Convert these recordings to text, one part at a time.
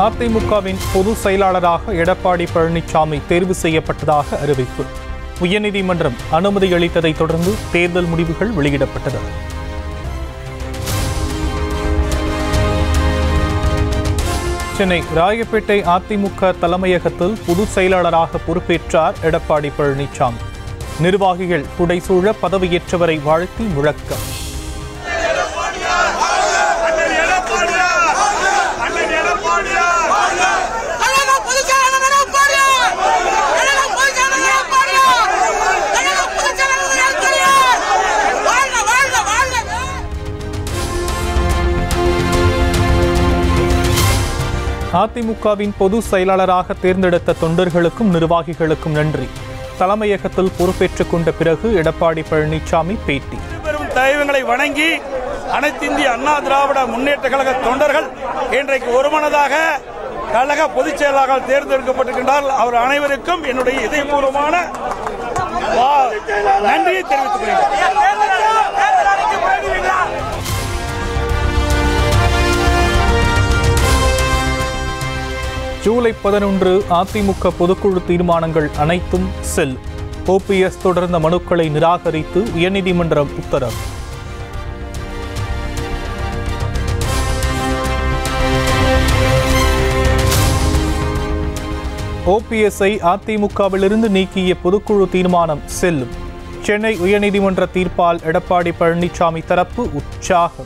அதிமுகவின் பொதுச் செயலாளராக எடப்பாடி பழனிசாமி தேர்வு செய்யப்பட்டதாக அறிவிப்பு. உயர்நீதிமன்றம் அனுமதி அளித்ததைத் தொடர்ந்து தேர்தல் முடிவுகள் வெளியிடப்பட்டது. சென்னை ராயப்பேட்டை அதிமுக தலைமையகத்தில் பொதுச் செயலாளராக பொறுப்பேற்றார் எடப்பாடி பழனிசாமி. நிர்வாகிகள் புடைசூழ பதவியேற்றவரை வாழ்த்தி முழக்கம். அதிமுகவின் பொதுச் செயலாளராக தேர்ந்தெடுத்த தொண்டர்களுக்கும் நிர்வாகிகளுக்கும் நன்றி. தலைமையகத்தில் பொறுப்பேற்றுக் கொண்ட பிறகு எடப்பாடி பழனிசாமி பேட்டி. பெரும் தெய்வங்களை வணங்கி அனைத்து இந்திய அண்ணா திராவிட முன்னேற்ற கழக தொண்டர்கள் இன்றைக்கு ஒருமனதாக கழக பொதுச் செயலாளராக தேர்ந்தெடுக்கப்பட்டிருக்கின்றார்கள். அவர் அனைவருக்கும் என்னுடைய இதயபூர்வமான நன்றியை தெரிவித்துக் கொள்கிறேன். ஜூலை 11 அதிமுக பொதுக்குழு தீர்மானங்கள் அனைத்தும் செல். OPS தொடர்ந்த மனுக்களை நிராகரித்து உயர்நீதிமன்றம் உத்தரவு. OPS-ஐ அதிமுகவிலிருந்து நீக்கிய பொதுக்குழு தீர்மானம் செல்லும். சென்னை உயர்நீதிமன்ற தீர்ப்பால் எடப்பாடி பழனிசாமி தரப்பு உற்சாகம்.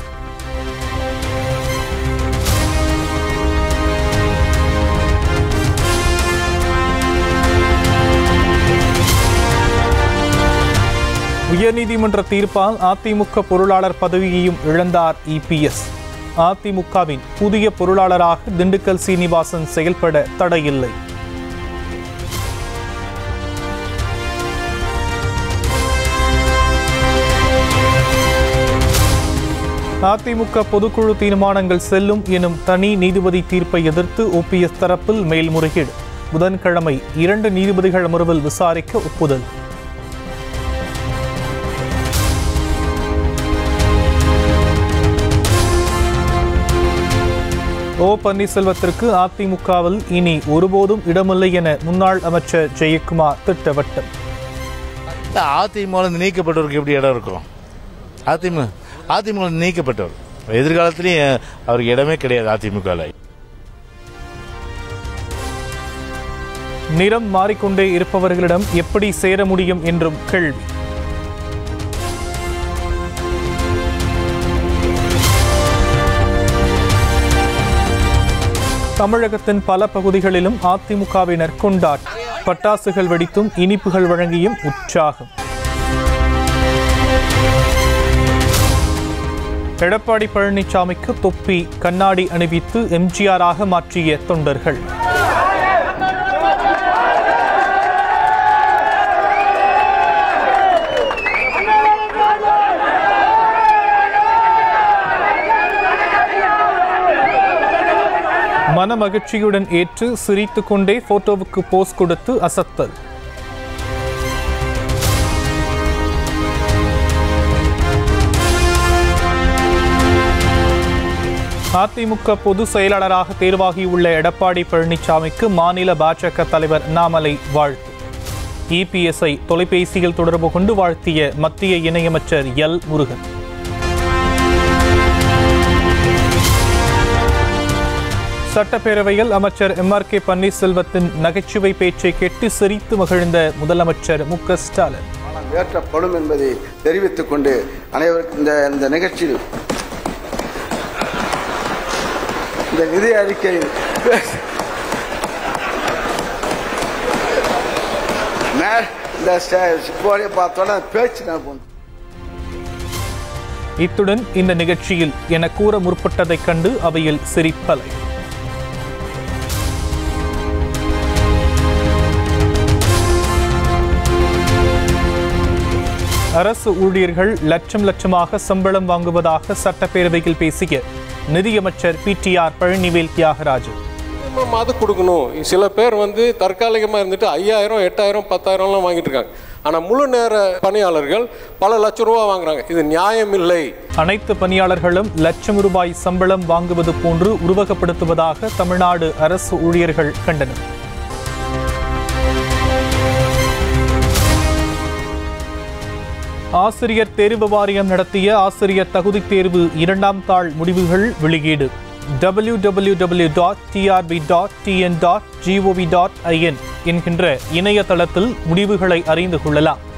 உயர்நீதிமன்ற தீர்ப்பால் அதிமுக பொருளாளர் பதவியையும் இழந்தார் EPS. அதிமுகவின் புதிய பொருளாளராக திண்டுக்கல் சீனிவாசன் செயல்பட தடையில்லை. அதிமுக பொதுக்குழு தீர்மானங்கள் செல்லும் எனும் தனி நீதிபதி தீர்ப்பை எதிர்த்து OPS தரப்பில் மேல்முறையீடு. புதன்கிழமை 2 நீதிபதிகள் அமர்வில் விசாரிக்க ஒப்புதல். பன்னீர்செல்வத்திற்கு அதிமுகவில் இனி ஒருபோதும் இடமில்லை என முன்னாள் அமைச்சர் ஜெயக்குமார் திட்டவட்டம். அதிமுக நீக்கப்பட்டவருக்கு எப்படி இடம் இருக்கும்? அதிமுக நீக்கப்பட்டவர் எதிர்காலத்திலேயும் அவருக்கு இடமே கிடையாது. அதிமுக நிறம் மாறிக்கொண்டே இருப்பவர்களிடம் எப்படி சேர முடியும் என்றும் கேள்வி. தமிழகத்தின் பல பகுதிகளிலும் அதிமுகவினர் கொண்டாட்டம். பட்டாசுகள் வெடித்தும் இனிப்புகள் வழங்கியும் உற்சாகம். எடப்பாடி பழனிசாமிக்கு தொப்பி கண்ணாடி அணிவித்து எம்ஜிஆராக மாற்றிய தொண்டர்கள். மன மகிழ்ச்சியுடன் ஏற்று சிரித்துக் கொண்டே போட்டோவுக்கு போஸ் கொடுத்து அசத்தல். அதிமுக பொதுச் செயலாளராக தேர்வாகியுள்ள எடப்பாடி பழனிசாமிக்கு மாநில பாஜக தலைவர் அண்ணாமலை வாழ்த்து. EPS-ஐ தொலைபேசியில் தொடர்பு கொண்டு வாழ்த்திய மத்திய இணையமைச்சர் L. முருகன். சட்டப்பேரவையில் அமைச்சர் MRK பன்னீர்செல்வத்தின் நகைச்சுவை பேச்சை கேட்டு சிரித்து மகிழ்ந்த முதலமைச்சர் MK ஸ்டாலின். ஏற்றப்படும் என்பதை தெரிவித்துக் கொண்டு அனைவருக்கும் இந்த நிகழ்ச்சியில் இந்த நிதி அறிக்கை பார்த்தோன்னா பேச்சு நான் இத்துடன் இந்த நிகழ்ச்சியில் என கூற முற்பட்டதைக் கண்டு அவையில் சிரிப்பலை. அரசு ஊழியர்கள் லட்சம் லட்சமாக சம்பளம் வாங்குவதாக சட்டப்பேரவையில் பேசிய நிதியமைச்சர் PTR பழனிவேல் தியாகராஜன். அது கொடுக்கணும். சில பேர் தற்காலிகமாக இருந்துட்டு 5000, 8000, 10,000 வாங்கிட்டு இருக்காங்க. ஆனால் முழு நேர பணியாளர்கள் பல லட்சம் ரூபா வாங்குறாங்க. இது நியாயமில்லை. அனைத்து பணியாளர்களும் லட்சம் ரூபாய் சம்பளம் வாங்குவது போன்று உருவகப்படுத்துவதாக தமிழ்நாடு அரசு ஊழியர்கள் கண்டனம். ஆசிரியர் தேர்வு வாரியம் நடத்திய ஆசிரியர் தகுதி தேர்வு 2ஆம் தாள் முடிவுகள் வெளியீடு. www.trb.tn.gov.in என்கின்ற இணையதளத்தில் முடிவுகளை அறிந்து கொள்ளலாம்.